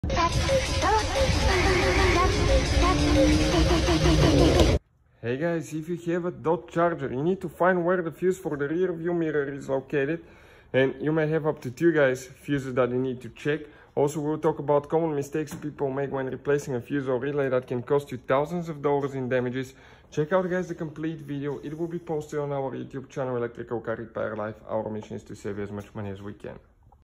Hey guys, if you have a dot charger, you need to find where the fuse for the rear view mirror is located, and you may have up to 2 guys fuses that you need to check. Also, we'll talk about common mistakes people make when replacing a fuse or relay that can cost you thousands of dollars in damages. Check out guys the complete video. It will be posted on our YouTube channel Electrical Car Repair Live. Our mission is to save you as much money as we can.